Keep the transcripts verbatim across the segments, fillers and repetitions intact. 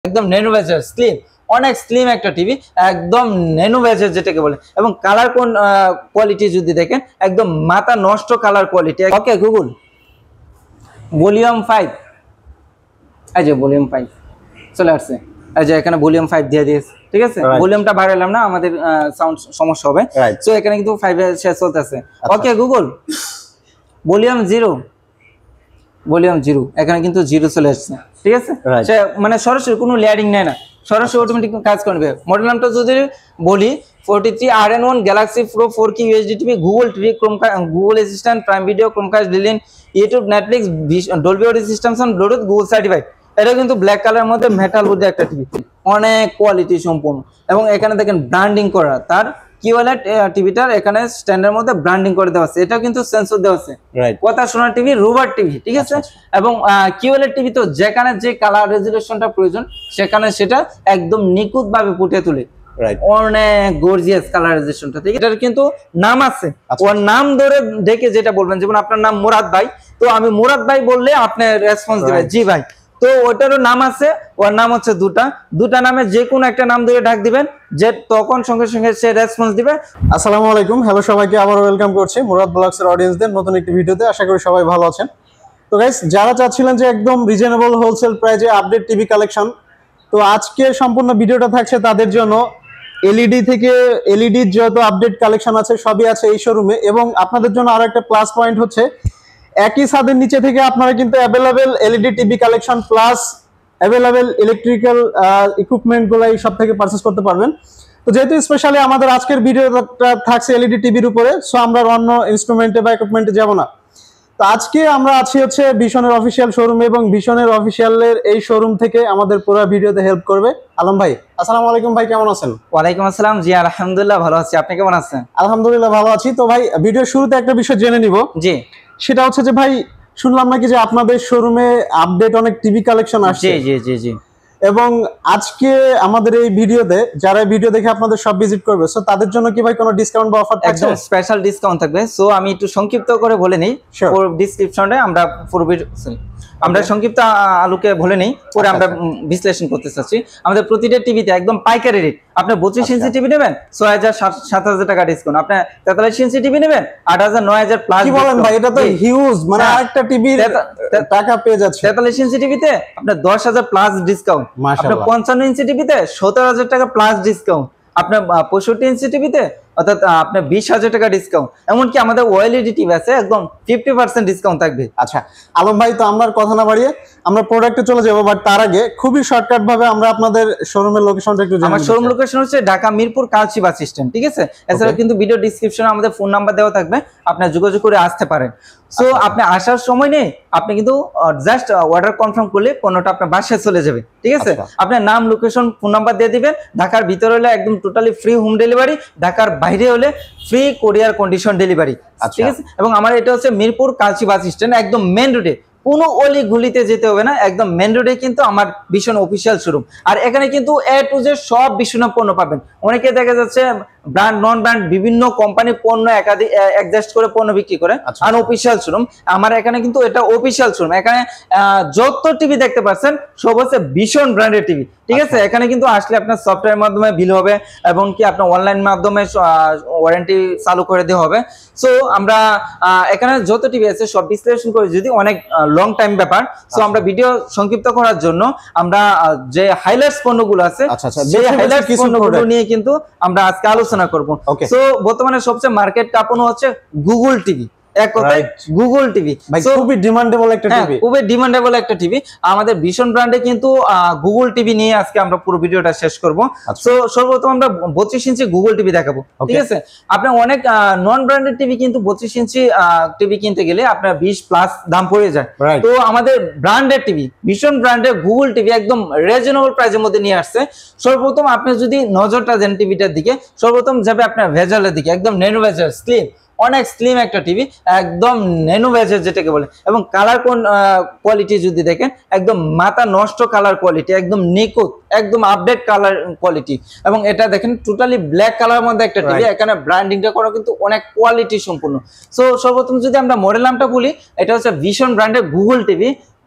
একদম ন্যানো বেজের স্লিম, অনেক স্লিম একটা টিভি, একদম ন্যানো বেজের যেটাকে বলে। এবং কালার কোন কোয়ালিটি যদি দেখেন একদম মাথা নষ্ট colour quality. Okay Google volume five, এই যে ভলিউম ফাইভ চলে আসছে, এই যে এখানে ভলিউম ফাইভ দিয়ে দিয়েছে, ঠিক আছে। ভলিউমটা বাড়ালাম না, আমাদের সাউন্ড সমস্যা হবে। সো এখানে কিন্তু ফাইভ শেষ চলতেছে। Okay Google volume zero, volume zero, এখানে কিন্তু জিরো চলে আসছে, ঠিক আছে। সে মানে সরাসরি কোনো লেয়ারিং নেয় না, সরাসরি অটোমেটিক কাজ করবে। মডেল নামটা যদি বলি forty three R N one Galaxy Pro four K USD TV, Google TV, Chromecast, Google Assistant, Prime Video, Chromecast, ডিলিন, YouTube, Netflix, Dolby audio system sound, Bluetooth, Google certified. এটা কিন্তু ব্ল্যাক কালারের মধ্যে মেটাল উড একটা TV, অনেক quality সম্পূর্ণ। এবং এখানে দেখেন ব্র্যান্ডিং করা, তার কি বলে টিভিটার এখানে স্ট্যান্ডের মধ্যে ব্র্যান্ডিং করে দেওয়া আছে। এটা কিন্তু সেন্সর দেওয়া আছে, কথা শোনা টিভি, রোবট টিভি, ঠিক আছে। এবং কি বলে টিভি তো যেখানে যে কালার রেজুলেশনটা প্রয়োজন সেখানে সেটা একদম নিখুঁত ভাবে ফুটিয়ে তোলে, অনেক গর্জিয়াস কালারাইজেশনটা, ঠিক আছে। এটার কিন্তু নাম আছে, ওর নাম ধরে দেখে যেটা বলবেন, যেমন আপনার নাম মুরাদ ভাই, তো আমি মুরাদ ভাই বললে আপনি রেসপন্স দিবেন জি ভাই। তো ওটারও নাম আছে, ওর নাম হচ্ছে দুটা, দুটা নামে যে কোনো একটা নাম ধরে ডাক দিবেন, যে তখন সঙ্গে সঙ্গে সে রেসপন্স দিবে। আসসালামু আলাইকুম, হ্যালো সবাইকে, আবার ওয়েলকাম করছি মুরাদ ব্লগসের অডিয়েন্সদের নতুন একটি ভিডিওতে। আশা করি সবাই ভালো আছেন। তো গাইস, যারা চাচ্ছিলেন যে একদম রিজনেবল হোলসেল প্রাইজে আপডেট টিভি কালেকশন, তো আজকে সম্পূর্ণ ভিডিওটা থাকছে তাদের জন্য। এলইডি থেকে এলইডির যত আপডেট কালেকশন আছে সবই আছে এই শোরুমে। এবং আপনাদের জন্য আরো একটা প্লাস পয়েন্ট হচ্ছে, একই ছাদের নিচে থেকে আপনারা কিন্তু available LED TV collection plus available electrical equipment গুলো এই সব থেকে পারচেস করতে পারবেন। তো যেহেতু স্পেশালি আমাদের আজকের ভিডিওটা থাকছে এলইডি টিভির উপরে, সো আমরা অন্য ইনস্ট্রুমেন্টে বা ইকুইপমেন্টে যাব না। তো আজকে আমরা আছি হচ্ছে ভিশনের অফিসিয়াল শোরুমে, এবং ভিশনের অফিসিয়ালের এই শোরুম থেকে আমাদের পুরো ভিডিওতে হেল্প করবে আলম ভাই। আসসালামু আলাইকুম ভাই, কেমন আছেন? ওয়ালাইকুম আসসালাম, জি আলহামদুলিল্লাহ ভালো আছি, আপনি কেমন আছেন? আলহামদুলিল্লাহ ভালো আছি। তো ভাই, ভিডিওর শুরুতে একটা বিষয় জেনে নিব, জি সেটা হচ্ছে যে ভাই, শুনলাম নাকি যে আপনাদের শোরুমে আপডেট অনেক টিভি কালেকশন আসছে। জি জি জি জি এবং আজকে আমাদের এই ভিডিওতে যারা ভিডিও দেখে আপনাদের সব ভিজিট করবে, সো তাদের জন্য কি ভাই কোনো ডিসকাউন্ট বা অফার থাকছে? একদম স্পেশাল ডিসকাউন্ট থাকবে। সো আমি একটু সংক্ষিপ্ত করে বলে নেই, পুরো ডেসক্রিপশনে আমরা পুরো আমরা সংক্ষিপ্ত আলোকে বলে নেই, পরে আমরা বিশ্লেষণ করতে চাচ্ছি। আমাদের প্রতিটা টিভিতে একদম পাইকারি রেট। আপনি বত্রিশ ইঞ্চি টিভি নেবেন ছয় হাজার সাত হাজার টাকা ডিসকাউন্ট, আপনি তেতাল্লিশ ইঞ্চি টিভি নেবেন আট হাজার নয় হাজার প্লাস। কি বলেন ভাই, এটা তো হিউজ, মানে আরেকটা টিভির টাকা পেয়ে যাচ্ছে। তেতাল্লিশ ইঞ্চি টিভিতে আপনার দশ হাজার প্লাস ডিসকাউন্ট, আপনার পঞ্চান্ন ইঞ্চি টিভিতে সতেরো হাজার টাকা প্লাস ডিসকাউন্ট, আপনার পঁয়ষট্টি ইঞ্চি টিভিতে অর্থাৎ আপনার বিশ হাজার টাকা ডিসকাউন্ট। এমনকি আমাদের ওএলইডি টিভি আছে একদম ফিফটি পার্সেন্ট ডিসকাউন্ট থাকবে। আচ্ছা আলম ভাই, তো আমরা কথা না বাড়িয়ে আমরা প্রোডাক্টে চলে যাবো, বাট তার আগে খুবই শর্টকাট ভাবে আমরা আপনাদের শোরুমের লোকেশনটা একটু জানি। আমার শোরুম লোকেশন হচ্ছে ঢাকা মিরপুর কালচি বাস স্ট্যান্ড, ঠিক আছে। এছাড়া কিন্তু ভিডিও ডেসক্রিপশনে আমাদের ফোন নাম্বার দেওয়া থাকবে, আপনি যোগাযোগ করে আসতে পারেন। সো আপনি আসার সময় নেই, আপনি কিন্তু জাস্ট অর্ডার কনফার্ম করলে পণ্যটা আপনার বাসায় চলে যাবে, ঠিক আছে। আপনার নাম, লোকেশন, ফোন নাম্বার দিয়ে দিবেন। ঢাকার ভিতরে হলে একদম টোটালি ফ্রি হোম ডেলিভারি, ঢাকার বাইরে হলে ফ্রি কোরিয়ার কন্ডিশন ডেলিভারি, ঠিক আছে। এবং আমার এটা হচ্ছে মিরপুর কালচি বাস স্ট্যান্ড, একদম মেন রোডে, কোনো অলি গুলিতে যেতে হবে না, একদম মেন রোডে কিন্তু আমার ভিশন অফিসিয়াল শোরুম। আর এখানে কিন্তু এ টু জেড সব ভিশনের পণ্য পাবেন। অনেকে দেখা যাচ্ছে ব্র্যান্ড নন ব্র্যান্ড বিভিন্ন কোম্পানির পণ্য একাধিক অ্যাডজাস্ট করে পণ্য বিক্রি করে। আর অফিসিয়াল শোরুম আমার এখানে কিন্তু এটা অফিসিয়াল শোরুম। এখানে যত টিভি দেখতে পাচ্ছেন সব হচ্ছে ভিশন ব্র্যান্ডের টিভি, ঠিক আছে। এখানে কিন্তু আসলে আপনার সফটওয়্যার মাধ্যমে বিল হবে, এবং কি আপনার অনলাইন মাধ্যমে ওয়ারেন্টি চালু করে দেওয়া হবে। সো আমরা এখানে যত টিভি আছে সব বিশ্লেষণ করে, যদি অনেক লং টাইম ব্যাপার, সো আমরা ভিডিও সংক্ষিপ্ত করার জন্য আমরা যে হাইলাইটস পণ্যগুলো আছে সেই হাইলাইটস পণ্যগুলো নিয়ে কিন্তু আমরা আজকে আলোচনা করব। সো বর্তমানে সবচেয়ে মার্কেট কাঁপানো হচ্ছে গুগল টিভি, এক কথায় গুগল টিভি। খুবই ডিমান্ডেবল একটা টিভি, খুবই ডিমান্ডেবল একটা টিভি। আমাদের ভিশন ব্র্যান্ডে কিন্তু গুগল টিভি নিয়ে আজকে আমরা পুরো ভিডিওটা শেষ করব। সো সর্বপ্রথম আমরা বত্রিশ ইঞ্চি গুগল টিভি দেখাবো, ঠিক আছে। আপনার অনেক নন ব্র্যান্ডেড টিভি কিন্তু বত্রিশ ইঞ্চি টিভি কিনতে গেলে আপনার বিশ প্লাস দাম পড়ে যায়। তো আমাদের ব্র্যান্ডেড টিভি, ভিশন ব্র্যান্ডের গুগল টিভি একদম রিজনেবল প্রাইসের মধ্যে নিয়ে আসছে। সর্বপ্রথম আপনি যদি নজরটা দেন টিভিটার দিকে, সর্বপ্রথম যাবে আপনার ভেজালের দিকে, একদম ন্যানো ভেজাল স্লিম, অনেক স্লিম একটা টিভি, একদম ন্যানো বেজের যেটাকে বলে। এবং কালার কোন কোয়ালিটি যদি দেখেন একদম মাথা নষ্ট কালার কোয়ালিটি, একদম নিখুঁত, একদম আপডেট কালার কোয়ালিটি। এবং এটা দেখেন টোটালি ব্ল্যাক কালারের মধ্যে একটা টিভি, এখানে ব্র্যান্ডিংটা করা কিন্তু অনেক কোয়ালিটি সম্পূর্ণ। সো সর্বপ্রথম যদি আমরা মডেল নামটা বলি, এটা হচ্ছে ভিশন ব্র্যান্ডের Google TV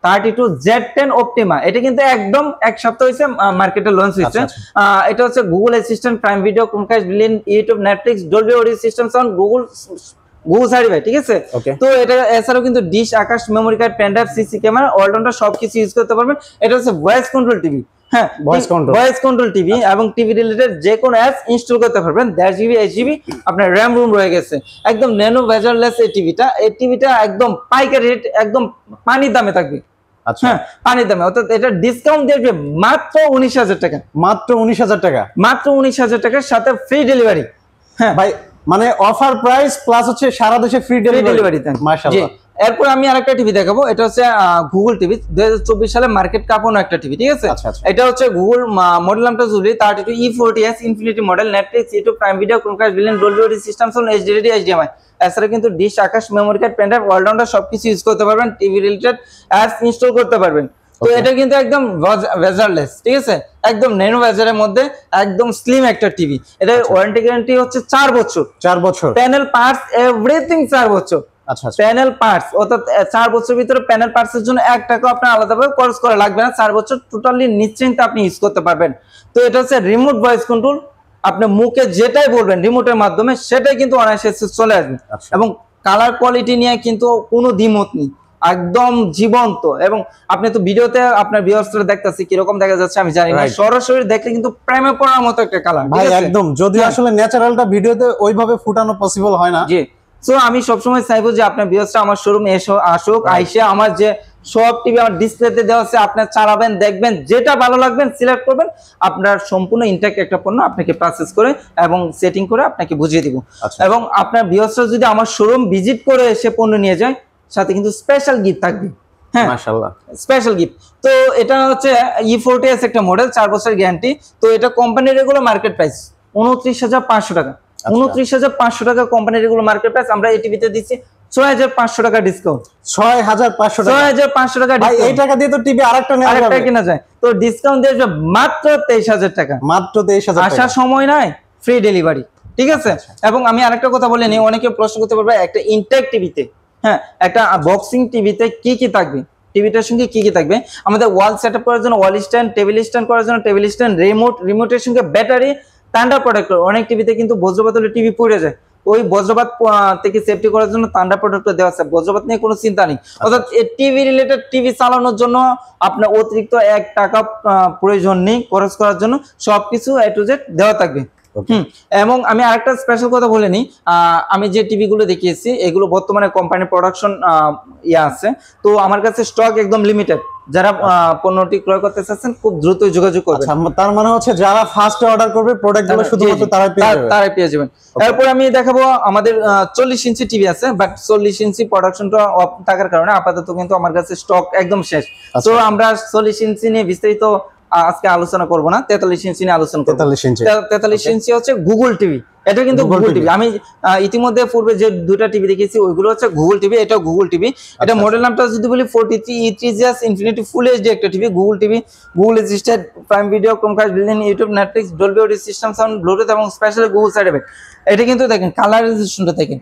thirty two Z ten Optima. এটা কিন্তু একদম এক সপ্তাহ হয়েছে মার্কেটে লঞ্চ হয়েছে। এটা হচ্ছে Google Assistant, Prime Video, Chromecast, billion, YouTube, Netflix, Dolby audio system sound, Google Google certified, ঠিক আছে। তো এটা এছাড়াও কিন্তু dish, Akash, memory card, pen drive, CC camera, allrounder সবকিছু ইউজ করতে পারবেন। এটা হচ্ছে ভয়েস কন্ট্রোল টিভি, হ্যাঁ voice control voice control TV এবং টিভি রিলেটেড যে কোনো অ্যাপস ইনস্টল করতে পারবেন। দেড় জিবি এইট জিবি আপনার র্যাম রুম রয়ে গেছে, একদম ন্যানো ভেজারলেস এই টিভিটা। এই টিভিটা একদম পাইকারি রেট, একদম পানির দামে থাকবে। আচ্ছা, হ্যাঁ পানির দামে, অর্থাৎ এটা ডিসকাউন্ট দিয়ে মাত্র উনিশ হাজার টাকা, মাত্র উনিশ হাজার টাকা, মাত্র উনিশ হাজার টাকার সাথে ফ্রি ডেলিভারি। হ্যাঁ ভাই, মানে অফার প্রাইস প্লাস হচ্ছে সারা দেশে ফ্রি ডেলিভারি। মাশাআল্লাহ। এরপর আমি আরেকটা টিভি দেখাবো, এটা হচ্ছে গুগল টিভি, দুই হাজার চব্বিশ সালে মার্কেট কাঁপানো একটা টিভি, ঠিক আছে। এটা হচ্ছে গুগল মডেল নামটা জুলি thirty two E forty S infinity model, Netflix, YouTube, Prime Video, Chromecast, billion, Dolby audio system sound, HDD, HDMI, এছাড়া কিন্তু dish, Akash, memory card, pen drive, allrounder সবকিছু ইউজ করতে পারবেন। টিভি রিলেটেড অ্যাপস ইনস্টল করতে পারবেন। তো এটা কিন্তু একদম ভেজারলেস, ঠিক আছে, একদম ন্যানো ভেজারের মধ্যে একদম স্লিম একটা টিভি। এটা ওয়ারেন্টি গ্যারান্টি হচ্ছে চার বছর, চার বছর প্যানেল পার্টস এভরিথিং চার বছর। আচ্ছা, প্যানেল পার্টস অর্থাৎ চার বছরের ভিতরে প্যানেল পার্টস এর জন্য এক টাকা আপনার আলাদাভাবে খরচ করা লাগবে না। চার বছর টোটালি নিশ্চিন্তে আপনি ইউজ করতে পারবেন। তো এটা হচ্ছে রিমোট ভয়েস কন্ট্রোল, আপনি মুখে যেটাই বলবেন রিমোটের মাধ্যমে সেটাই কিন্তু অনায়াসে চলে আসবে। এবং কালার কোয়ালিটি নিয়ে কিন্তু কোনো দ্বিমত নেই, একদম জীবন্ত। এবং আপনি তো ভিডিওতে আপনার ভিউয়ার্সরা দেখতেছি কিরকম দেখা যাচ্ছে আমি জানি না, সরাসরি দেখলে কিন্তু প্রেমে পড়ার মতো একটা কালার ভাই, একদম। যদি আসলে ন্যাচারালটা ভিডিওতে ওইভাবে ফুটানো পসিবল হয় না। জি, সো আমি সবসময় চাইবো যে আপনার ভিউয়ার্সরা আমার শোরুমে এসে আসুক, আইসে আমার যে সব টিভি আমার ডিসপ্লেতে দেওয়া আছে আপনার চালাবেন, দেখবেন, যেটা ভালো লাগবেন সিলেক্ট করবেন, আপনার সম্পূর্ণ ইনটেক একটা পণ্য আপনাকে প্রসেস করে এবং সেটিং করে আপনাকে বুঝিয়ে দিব। এবং আপনার ভিউয়ার্সরা যদি আমার শোরুম ভিজিট করে এসে পণ্য নিয়ে যায়, সাথে কিন্তু স্পেশাল গিফট থাকবে। হ্যাঁ মাশাআল্লাহ, স্পেশাল গিফট। তো এটা হচ্ছে ই ফোরটি এস একটা মডেল, চার বছরের গ্যারান্টি। তো এটা কোম্পানির রেগুলার মার্কেট প্রাইস উনত্রিশ হাজার পাঁচশো টাকা, উনত্রিশ হাজার পাঁচশো টাকা কোম্পানির রেগুলার মার্কেট প্রাইস। আমরা এই টিভিতে দিচ্ছি ছয় হাজার পাঁচশো টাকা ডিসকাউন্ট, ছয় হাজার পাঁচশো টাকা, ছয় হাজার পাঁচশো টাকা। এই টাকা দিয়ে তো টিভি আরেকটা নেওয়া যাবে, আরেকটা কেনা যায়। তো ডিসকাউন্ট দিয়ে মাত্র তেইশ হাজার টাকা, মাত্র তেইশ হাজার। আসার সময় নাই, ফ্রি ডেলিভারি, ঠিক আছে। এবং আমি আরেকটা কথা বলে নিই, অনেকে প্রশ্ন করতে পারবে একটা ইনটেক টিভিতে, হ্যাঁ একটা বক্সিং টিভিতে কি কি থাকবে, টিভিটার সঙ্গে কি কি থাকবে। আমাদের ওয়াল সেটআপ করার জন্য ওয়াল স্ট্যান্ড, টেবিল স্ট্যান্ড করার জন্য টেবিল স্ট্যান্ড, রিমোট, রিমোটের সঙ্গে ব্যাটারি, তান্ডা প্রোটেক্টর। অনেক টিভিতে কিন্তু বজ্রপাত হলে টিভি পড়ে যায়, ওই বজ্রপাত থেকে সেফটি করার জন্য তান্ডা প্রোটেক্টর দেওয়া আছে, বজ্রপাত নিয়ে কোনো চিন্তা নেই। অর্থাৎ টিভি রিলেটেড টিভি চালানোর জন্য আপনার অতিরিক্ত এক টাকা প্রয়োজন নেই খরচ করার জন্য, সবকিছু এ টু জেড দেওয়া থাকবে। হুম, এবং আমি আরেকটা স্পেশাল কথা বলে নিই, আমি যে টিভি গুলো দেখিয়েছি এগুলো বর্তমানে কোম্পানি প্রোডাকশন ইয়ে আছে, তো আমার কাছে স্টক একদম লিমিটেড। যারা পণ্যটি ক্রয় করতে চাচ্ছেন খুব দ্রুত যোগাযোগ করবেন। তার মানে হচ্ছে যারা ফার্স্ট অর্ডার করবে প্রোডাক্টগুলো শুধুমাত্র তারাই পেয়ে যাবে, তারাই পেয়ে যাবেন। এরপর আমি দেখাবো আমাদের চল্লিশ ইঞ্চি টিভি আছে, বাট চল্লিশ ইঞ্চি প্রোডাকশনটা অফ থাকার কারণে আপাতত কিন্তু আমার কাছে স্টক একদম শেষ। তো আমরা চল্লিশ ইঞ্চি নিয়ে বিস্তারিত আজকে আলোচনা করব না, তেতাল্লিশ ইঞ্চি নিয়ে আলোচনা করব। তেতাল্লিশ ইঞ্চি হচ্ছে গুগল টিভি, এটা কিন্তু গুগল টিভি। আমি ইতিমধ্যে পূর্বে যে দুটা টিভি দেখিয়েছি ওইগুলো হচ্ছে গুগল টিভি, এটা গুগল টিভি। এটা মডেল নামটা যদি বলি forty three E three G S infinity full HD একটা TV, Google TV, Google Assistant, Prime Video, Chromecast, billion, YouTube, Netflix, Dolby audio system sound, Bluetooth এবং স্পেশাল গুগল সার্টিফাইড। এটা কিন্তু দেখেন কালারাইজেশনটা দেখেন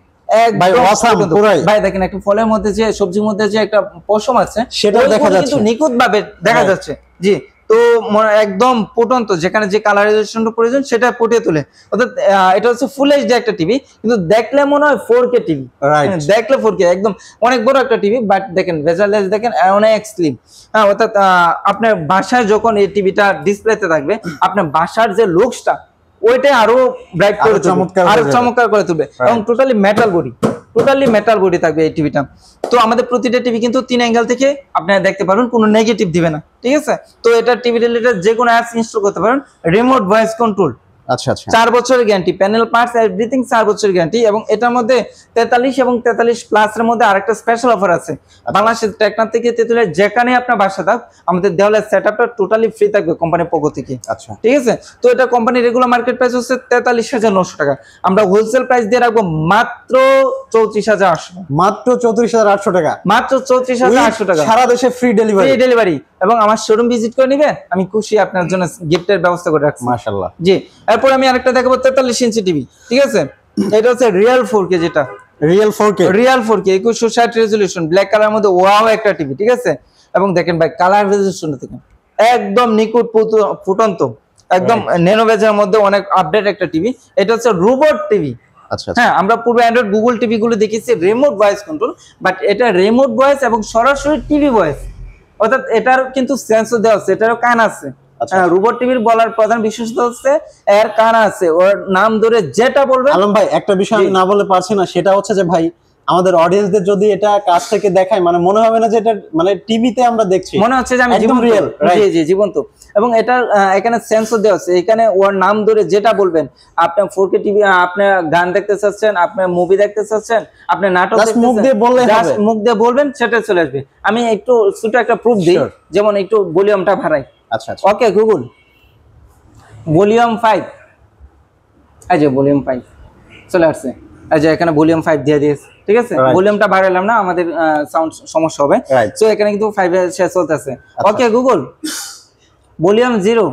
ভাই, দেখেন একটা ফলের মধ্যে যে সবজির মধ্যে যে একটা পশম আছে সেটা দেখা যাচ্ছে, কিন্তু নিখুঁত ভাবে দেখা যাচ্ছে। জি, তো একদম ফুটন্ত, যেখানে যে কালারাইজেশনটা প্রয়োজন সেটা ফুটিয়ে তোলে। অর্থাৎ এটা হচ্ছে ফুল এইচডি একটা টিভি, কিন্তু দেখলে মনে হয় ফোর কে টিভি, দেখলে ফোর কে, একদম অনেক বড় একটা টিভি, বাট দেখেন ভেজারলেস, দেখেন অনেক স্লিম। হ্যাঁ, অর্থাৎ আপনার বাসায় যখন এই টিভিটা ডিসপ্লেতে থাকবে, আপনার বাসার যে লুকসটা ওইটা আরো ব্রাইট করে তুলবে, আরো চমৎকার করে তুলবে। এবং totally metal body, totally metal body থাকবে এই টিভিটা। তো আমাদের প্রতিটা টিভি কিন্তু তিন অ্যাঙ্গেল থেকে আপনারা দেখতে পারবেন, কোনো নেগেটিভ দিবে না, ঠিক আছে। তো এটা টিভি রিলেটেড যে কোনো অ্যাপস ইনস্টল করতে পারেন, রিমোট ভয়েস কন্ট্রোল, আচ্ছা আচ্ছা, চার বছরের গ্যারান্টি, প্যানেল পার্টস এভরিথিং চার বছরের গ্যারান্টি। এবং এটার মধ্যে তেতাল্লিশ এবং তেতাল্লিশ প্লাস এর মধ্যে আরেকটা স্পেশাল অফার আছে। বাংলাদেশের টেকনাফ থেকে তেতুলিয়া যেখানে আপনার বাসা থাক, আমাদের দেওয়ালের সেটআপটা টোটালি ফ্রি থাকবে কোম্পানির পক্ষ থেকে, আচ্ছা ঠিক আছে। তো এটা কোম্পানির রেগুলার মার্কেট প্রাইস হচ্ছে তেতাল্লিশ হাজার নশো টাকা, আমরা হোলসেল প্রাইস দিয়ে রাখবো মাত্র চৌত্রিশ হাজার আটশো, মাত্র চৌত্রিশ হাজার আটশো টাকা, মাত্র চৌত্রিশ হাজার আটশো টাকা, সারা দেশে ফ্রি ডেলিভারি, ফ্রি ডেলিভারি। এবং আমার শোরুম ভিজিট করে নিবেন, আমি খুশি আপনার জন্য গিফটের ব্যবস্থা করে রাখছি, মাশাআল্লাহ। জি, এরপর আমি আরেকটা দেখাবো তেতাল্লিশ ইঞ্চি টিভি, ঠিক আছে। এটা হচ্ছে রিয়েল ফোর কে, যেটা real four K, real four K একুশশো ষাট রেজলিউশন, ব্ল্যাক কালার মধ্যে ওয়াও একটা টিভি, ঠিক আছে। এবং দেখেন ভাই কালার রেজোলিউশনটা দেখেন একদম নিকুট ফুটন্ত একদম ন্যানো বেজের মধ্যে অনেক আপডেট একটা টিভি। এটা হচ্ছে রোবট টিভি। আচ্ছা হ্যাঁ, আমরা পূর্বে অ্যান্ড্রয়েড গুগল টিভি গুলো দেখেছি রিমোট ভয়েস কন্ট্রোল, বাট এটা রিমোট ভয়েস এবং সরাসরি টিভি ভয়েস, অর্থাৎ এটার কিন্তু সেন্সর দেওয়া আছে, এটারও কান আছে। রোবট টিভির বলার প্রধান বিশেষতা হচ্ছে এর কান আছে, ওর নাম ধরে যেটা বলবে। আলম ভাই একটা বিষয় আমি না বলে পারছি না, সেটা হচ্ছে যে ভাই আমাদের অডিয়েন্সদের যদি এটা কাছ থেকে দেখায় মানে মনে হবে না যে এটা মানে টিভিতে আমরা দেখছি, মনে হচ্ছে যে আমি একদম জীবন্ত। রিয়েল। জি জি জীবন্ত। এবং এটা এখানে সেন্সর দেওয়া আছে, এখানে ওর নাম ধরে যেটা বলবেন, আপনি ফোর কে টিভি, আপনি গান দেখতে চাচ্ছেন, আপনি মুভি দেখতে চাচ্ছেন, আপনি নাটক দেখতে চাচ্ছেন, মুখ দিয়ে বললে হবে, মুখ দিয়ে বলবেন সেটা চলে আসবে। আমি একটু ছোট একটা প্রুফ দিই, যেমন একটু ভলিউমটা বাড়াই। আচ্ছা আচ্ছা ওকে গুগল ভলিউম ফাইভ, এই যে ভলিউম ফাইভ চলে আসছে, এই যে এখানে ভলিউম ফাইভ দিয়ে দিয়েছে, ঠিক আছে। ভলিউমটা বাড়ালাম না, আমাদের সাউন্ড সমস্যা হবে, সো এখানে কিন্তু ফাইভ এর শেষ চলতেছে। Okay Google volume zero,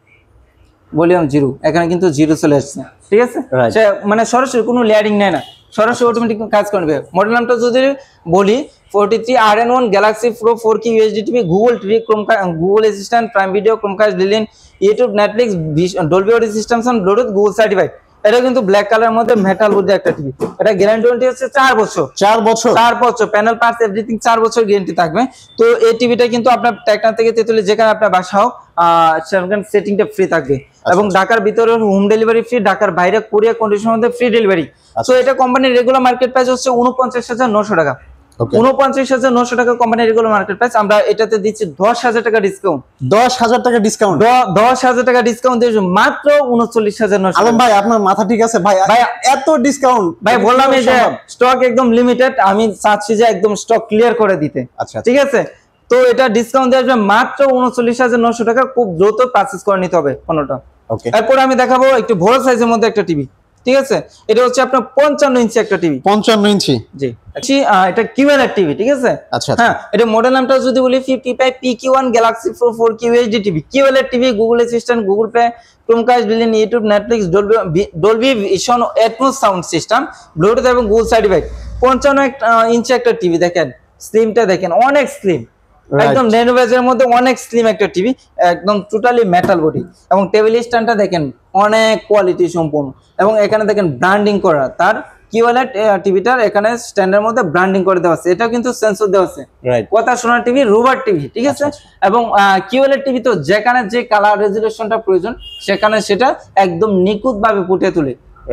volume zero, এখানে কিন্তু জিরো চলে আসছে, ঠিক আছে। সে মানে সরাসরি কোনো লেয়ারিং নেয় না, সরাসরি অটোমেটিক কাজ করবে। মডেল নামটা যদি বলি forty three R N one Galaxy Pro four K USD TV, Google TV, Chromecast, Google Assistant, Prime Video, Chromecast, ডিলিন, YouTube, Netflix, Dolby audio system sound, Bluetooth, Google certified. এটা কিন্তু ব্ল্যাক কালারের মধ্যে মেটাল উড একটা TV. এটা guarantee warranty হচ্ছে চার বছর। চার বছর চার বছর প্যানেল পার্টস এভরিথিং চার বছর গ্যারান্টি থাকবে। তো এই টিভিটা কিন্তু আপনার টেকনা থেকে তেতুলি যেখানে আপনার বাসা হোক সেখানে সেটিংটা ফ্রি থাকবে, এবং ঢাকার ভিতরে হোম ডেলিভারি ফ্রি, ঢাকার বাইরে কুরিয়ার কন্ডিশনের মধ্যে ফ্রি ডেলিভারি। তো এটা কোম্পানির রেগুলার মার্কেট প্রাইস হচ্ছে উনপঞ্চাশ হাজার নশো টাকা। উনপঞ্চাশ হাজার নশো টাকা কোম্পানির রেগুলার মার্কেট প্রাইস। আমরা এটাতে দিচ্ছি দশ হাজার টাকা ডিসকাউন্ট। দশ হাজার টাকা ডিসকাউন্ট দশ হাজার টাকা ডিসকাউন্ট দিয়েছি মাত্র উনচল্লিশ হাজার নশো। আলম ভাই আপনার মাথা ঠিক আছে ভাই? ভাই এত ডিসকাউন্ট ভাই বললাম এই যে স্টক একদম লিমিটেড, আমি চাচ্ছি যে একদম স্টক ক্লিয়ার করে দিতে। আচ্ছা ঠিক আছে, তো এটা ডিসকাউন্ট দেওয়া যাবে মাত্র উনচল্লিশ হাজার নশো টাকা। খুব দ্রুত পারচেজ করে নিতে হবে কোনটা। এরপর আমি দেখাবো একটু বড় সাইজের মধ্যে একটা টিভি, ঠিক আছে। এটা হচ্ছে আপনার পঞ্চান্ন ইঞ্চি একটা টিভি। পঞ্চান্ন ইঞ্চি জি, এটা কিউএলইডি টিভি, ঠিক আছে। আচ্ছা হ্যাঁ, এটা মডেল নামটা যদি বলি fifty five P Q one Galaxy Pro four K USD TV, QLED TV, Google Assistant, Google Play, Chromecast, ডিলিন, YouTube, Netflix, Dolby Dolby Vision, Atmos sound system, Bluetooth এবং গুগল সার্টিফাইড। পঞ্চান্ন ইঞ্চি একটা TV, দেখেন স্লিমটা দেখেন, অনেক slim, একদম nano বেজের মধ্যে অনেক স্লিম একটা টিভি, একদম টোটালি মেটাল বডি, এবং টেবিল স্ট্যান্ডটা দেখেন অনেক কোয়ালিটি সম্পূর্ণ, এবং এখানে দেখেন ব্র্যান্ডিং করা তার কিউএলইডি টিভিটার এখানে স্ট্যান্ডের মধ্যে ব্র্যান্ডিং করে দেওয়া আছে। এটা কিন্তু সেন্সর দেওয়া আছে, কথা শোনার টিভি, রোবট টিভি, ঠিক আছে। এবং কিউএলইডি টিভি তো যেখানে যে কালার রেজোলিউশনটা প্রয়োজন সেখানে সেটা একদম নিখুঁত ভাবে ফুটিয়ে তোলে,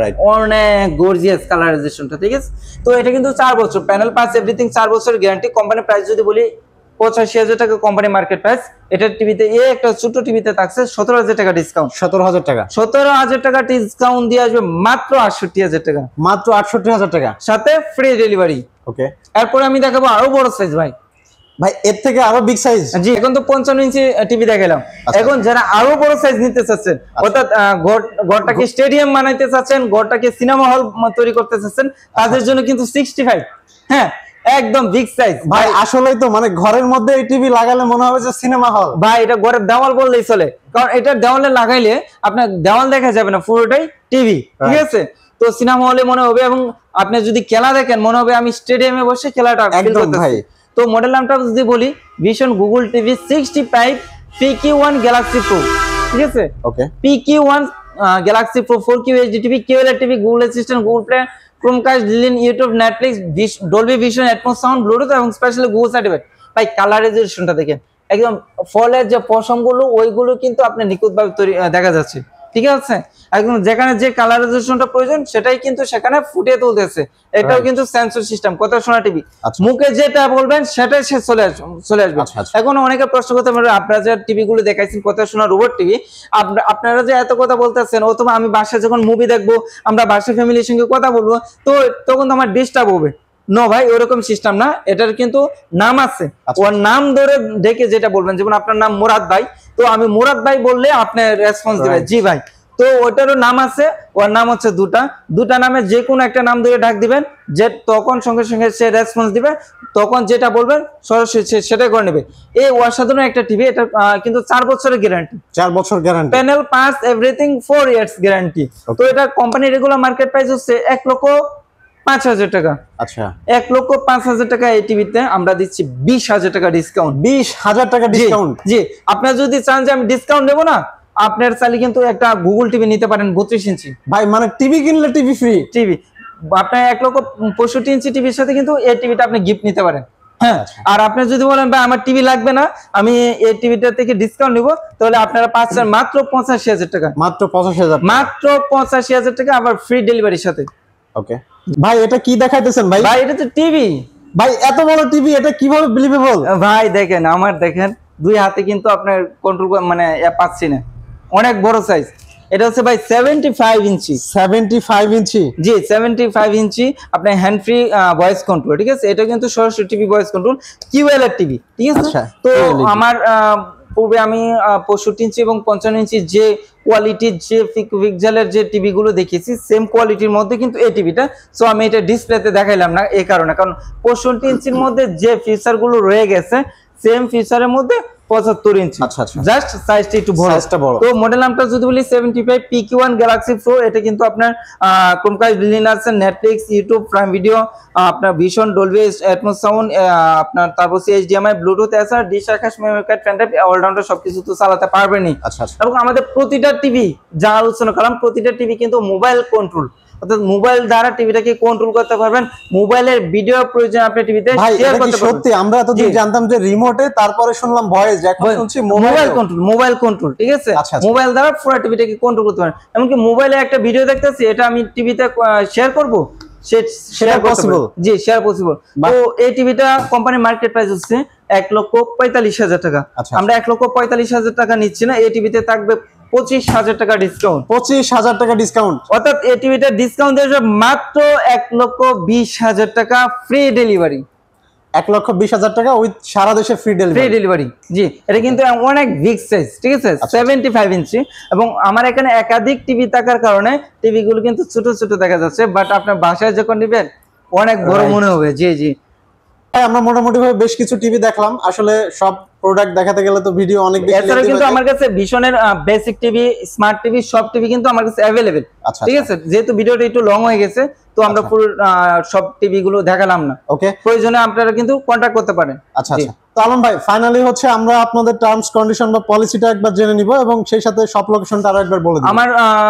অনেক গর্জিয়াস কালারাইজেশনটা, ঠিক আছে। তো এটা কিন্তু চার বছর প্যানেল পার্টস এভরিথিং চার বছরের গ্যারান্টি। কোম্পানি প্রাইস যদি বলি পঁচাশি হাজার টাকা কোম্পানি মার্কেট প্রাইস। এটার টিভিতে এই একটা ছোট টিভিতে থাকছে সতেরো হাজার টাকা ডিসকাউন্ট। সতেরো হাজার টাকা সতেরো হাজার টাকা ডিসকাউন্ট দিয়ে আসবে মাত্র আটষট্টি হাজার টাকা। মাত্র আটষট্টি হাজার টাকা সাথে ফ্রি ডেলিভারি। ওকে, এরপরে আমি দেখাবো আরো বড় সাইজ ভাই। ভাই এর থেকে আরো বিগ সাইজ? জি, এখন তো পঞ্চান্ন ইঞ্চি টিভি দেখালাম, এখন যারা আরো বড় সাইজ নিতে চাচ্ছেন, অর্থাৎ ঘরটাকে স্টেডিয়াম বানাইতে চাচ্ছেন, ঘরটাকে সিনেমা হল তৈরি করতে চাচ্ছেন, তাদের জন্য কিন্তু সিক্সটি ফাইভ, হ্যাঁ একদম বিগ সাইজ ভাই। আসলেই তো মানে ঘরের মধ্যে এই টিভি লাগালে মনে হবে যে সিনেমা হল। ভাই এটা ঘরের দেওয়াল বললেই চলে, কারণ এটা দেওয়ালে লাগাইলে আপনার দেওয়াল দেখা যাবে না, পুরোটাই টিভি, ঠিক আছে। তো সিনেমা হলে মনে হবে, এবং আপনি যদি খেলা দেখেন মনে হবে আমি স্টেডিয়ামে বসে খেলাটা ফিল করতেছি। তো মডেল নামটা যদি বলি Vision Google TV sixty five P Q one Galaxy Pro, ঠিক আছে। Okay, P Q one Galaxy Pro four K USD TV, QLED TV, Google Assistant, Google Play, Chromecast, ডিলিন, YouTube, Netflix, Dolby Vision, Atmos sound, Bluetooth এবং specially Google certified. ভাই colour রেজোলিউশনটা দেখেন, একদম ফলের যে পশমগুলো ওইগুলো কিন্তু আপনি নিখুঁতভাবে তৈরি দেখা যাচ্ছে, ঠিক আছে। একদম যেখানে যে কালার রেজোলিউশনটা প্রয়োজন সেটাই কিন্তু সেখানে ফুটিয়ে তুলতেছে। এটাও কিন্তু সেন্সর সিস্টেম, কথা শোনা টিভি, মুখে যেটা বলবেন সেটাই সে চলে আসবে চলে আসবে এখন অনেকে প্রশ্ন করতে পারে, আপনারা যে টিভি গুলো দেখাইছেন কথা শোনা রোবট টিভি, আপনারা যে এত কথা বলতেছেন, অথবা আমি বাসায় যখন মুভি দেখবো, আমরা বাসায় ফ্যামিলির সঙ্গে কথা বলবো, তো তখন তো আমার ডিস্টার্ব হবে। নো ভাই, ওরকম সিস্টেম না, এটার কিন্তু নাম আছে, ওর নাম ধরে ডেকে যেটা বলবেন, যেমন আপনার নাম মুরাদ ভাই, তো আমি মুরাদ ভাই বললে আপনি রেসপন্স দিবেন জি ভাই, তো ওটারও নাম আছে, ওর নাম হচ্ছে দুটা দুটা নামে যে কোনো একটা নাম ধরে ডাক দিবেন, যে তখন সঙ্গে সঙ্গে সে রেসপন্স দিবে, তখন যেটা বলবেন সরাসরি সেটা করে নেবে। এই অসাধারণ একটা টিভি, এটা কিন্তু চার বছরের গ্যারান্টি, চার বছর গ্যারান্টি, প্যানেল পাঁচ এভরিথিং ফোর ইয়ার্স গ্যারান্টি। তো এটা কোম্পানি রেগুলার মার্কেট প্রাইস হচ্ছে এক লক্ষ পাঁচ হাজার টাকা। আচ্ছা, এক লক্ষ পাঁচ হাজার টাকা এই টিভিতে আমরা দিচ্ছি বিশ হাজার টাকা ডিসকাউন্ট। বিশ হাজার টাকা ডিসকাউন্ট? জি, আপনার যদি চান যে আমি ডিসকাউন্ট দেবো না, আপনার চাইলে কিন্তু একটা গুগল টিভি নিতে পারেন বত্রিশ ইঞ্চি। ভাই মানে টিভি কিনলে টিভি ফ্রি? টিভি আপনার এক লক্ষ পঁয়ষট্টি ইঞ্চি টিভির সাথে কিন্তু এই টিভিটা আপনি গিফট নিতে পারেন। হ্যাঁ, আর আপনি যদি বলেন ভাই আমার টিভি লাগবে না, আমি এই টিভিটা থেকে ডিসকাউন্ট নিব, তাহলে আপনারা পাচ্ছেন মাত্র পঁচাশি হাজার টাকা। মাত্র পঁচাশি হাজার? মাত্র পঁচাশি হাজার টাকা, আবার ফ্রি ডেলিভারির সাথে। ওকে ভাই, এটা কি দেখাইতেছেন ভাই? ভাই এটা তো টিভি ভাই, এত বড় টিভি, এটা কিভাবে বিলিভেবল? ভাই দেখেন, আমার দেখেন দুই হাতে কিন্তু আপনার কন্ট্রোল মানে পাচ্ছি না, অনেক বড় সাইজ। এটা হচ্ছে ভাই seventy five inch. Seventy five inch? জি, সেভেন্টি ফাইভ ইঞ্চি আপনার হ্যান্ড ফ্রি ভয়েস কন্ট্রোল, ঠিক আছে? এটা কিন্তু সরাসরি TV voice control, QLR TV, ঠিক আছে? তো আমার পূর্বে আমি পঁয়ষট্টি ইঞ্চি এবং পঞ্চান্ন ইঞ্চি যে কোয়ালিটির যে পিক্সেলের যে টিভি গুলো দেখেছি, সেম কোয়ালিটির মধ্যে কিন্তু এই টিভিটা। সো আমি এটা ডিসপ্লেতে দেখাইলাম না এই কারণে, কারণ পঁয়ষট্টি ইঞ্চির মধ্যে যে ফিচার গুলো রয়ে গেছে সেম ফিচারের মধ্যে পঁচাত্তর ইঞ্চি, জাস্ট সাইজটা একটু বড়। তো মডেল নামটা যদি বলি seventy five P Q one Galaxy Pro. এটা কিন্তু আপনার Chromecast, Linux, Netflix, YouTube, Prime Video, আপনার ভিশন, ডলবি অ্যাটমস সাউন্ড, আপনার তারপর এইচডিএমআই, ব্লুটুথ, এছাড়া dish, Akash, memory card, pen drive, allrounder সবকিছু তো চালাতে পারবেনই। এবং আমাদের প্রতিটা টিভি যা আলোচনা করলাম, প্রতিটা টিভি কিন্তু মোবাইল কন্ট্রোল, অর্থাৎ মোবাইল দ্বারা টিভিটাকে কন্ট্রোল করতে পারবেন। মোবাইলের ভিডিও প্রয়োজন আপনি টিভিতে শেয়ার করতে পারবেন। সত্যি আমরা এতদিন জানতাম যে রিমোটে, তারপরে শুনলাম ভয়েস, এখন শুনছি মোবাইল কন্ট্রোল। মোবাইল কন্ট্রোল, ঠিক আছে? মোবাইল দ্বারা পুরো টিভিটাকে কন্ট্রোল করতে পারেন। এমনকি মোবাইলে একটা ভিডিও দেখতেছি, এটা আমি টিভিতে শেয়ার করব, শেয়ার পসিবল। জি, শেয়ার পসিবল। তো এই টিভিটা কোম্পানির মার্কেট প্রাইস হচ্ছে এক লক্ষ পঁয়তাল্লিশ হাজার টাকা। আমরা এক লক্ষ পঁয়তাল্লিশ হাজার টাকা নিচ্ছি না, এই টিভিতে থাকবে পঁচিশ হাজার টাকা ডিসকাউন্ট। পঁচিশ হাজার টাকা ডিসকাউন্ট, অর্থাৎ এই টিভিটা ডিসকাউন্ট দিয়ে মাত্র এক লক্ষ বিশ হাজার টাকা ফ্রি ডেলিভারি। এক লক্ষ বিশ হাজার টাকা উইথ সারা দেশে ফ্রি ডেলিভারি। ফ্রি ডেলিভারি, জি। এটা কিন্তু অনেক বিগ সাইজ, ঠিক আছে? Seventy five inch. এবং আমার এখানে একাধিক টিভি থাকার কারণে টিভিগুলো কিন্তু ছোট ছোট দেখা যাচ্ছে, বাট আপনার বাসায় যখন নেবেন অনেক বড় মনে হবে। জি জি, আমরা মোটামুটি ভাবে বেশ কিছু টিভি দেখলাম। আসলে সব প্রোডাক্ট দেখাতে গেলে তো ভিডিও অনেক বেশি। এছাড়া কিন্তু আমার কাছে ভিশনের বেসিক টিভি, স্মার্ট টিভি, সব টিভি কিন্তু আমার কাছে অ্যাভেলেবেল, ঠিক আছে? যেহেতু ভিডিওটা একটু লং হয়ে গেছে, তো আমরা পুরো সব টিভি গুলো দেখালাম না। ওকে, প্রয়োজনে আপনারা কিন্তু কন্টাক্ট করতে পারেন। আচ্ছা আচ্ছা, তো আলম ভাই ফাইনালি হচ্ছে আমরা আপনাদের টার্মস কন্ডিশন বা পলিসিটা একবার জেনে নিব, এবং সেই সাথে সব লোকেশনটা আরো একবার বলে দিন। আমার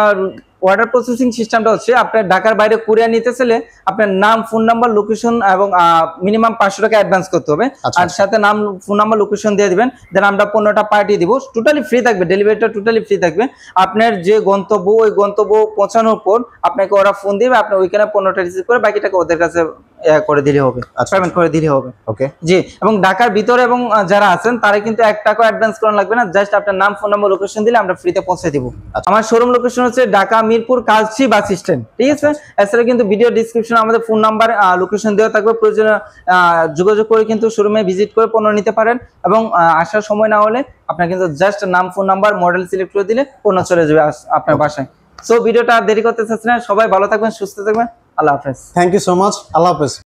অর্ডার প্রসেসিং সিস্টেমটা হচ্ছে, আপনার ঢাকার বাইরে কুরিয়ার নিতে চাইলে আপনার নাম, ফোন নাম্বার, লোকেশন এবং মিনিমাম পাঁচশো টাকা অ্যাডভান্স করতে হবে। আর সাথে নাম, ফোন নাম্বার, লোকেশন দিয়ে দিবেন, দেন আমরা পণ্যটা পাঠিয়ে দিব। টোটালি ফ্রি থাকবে, ডেলিভারিটা টোটালি ফ্রি থাকবে। আপনার যে গন্তব্য, ওই গন্তব্য পৌঁছানোর পর আপনাকে ওরা ফোন দিবে, আপনি ওইখানে পণ্যটা রিসিভ করে বাকি টাকা ওদের কাছে করে দিলে হবে, পেমেন্ট করে দিলে হবে। ওকে, জি। এবং ঢাকার ভিতরে এবং যারা আছেন তারা কিন্তু এক টাকা অ্যাডভান্স করা লাগবে না, জাস্ট আপনার নাম, ফোন নাম্বার, লোকেশন দিলে আমরা ফ্রিতে পৌঁছে দিব। আমার শোরুম লোকেশন হচ্ছে ঢাকা মিরপুর কালচি বাস স্ট্যান্ড, ঠিক আছে? এছাড়া কিন্তু ভিডিও ডিসক্রিপশনে আমাদের ফোন নাম্বার, লোকেশন দেওয়া থাকবে, প্রয়োজনে যোগাযোগ করে কিন্তু শোরুমে ভিজিট করে পণ্য নিতে পারেন। এবং আসার সময় না হলে আপনার কিন্তু জাস্ট নাম, ফোন নাম্বার, মডেল সিলেক্ট করে দিলে পণ্য চলে যাবে আপনার বাসায়। সো ভিডিওটা আর দেরি করতে চাচ্ছি না, সবাই ভালো থাকবেন, সুস্থ থাকবেন। আল্লাহ হাফেজ। Thank you so much. আল্লাহ হাফেজ।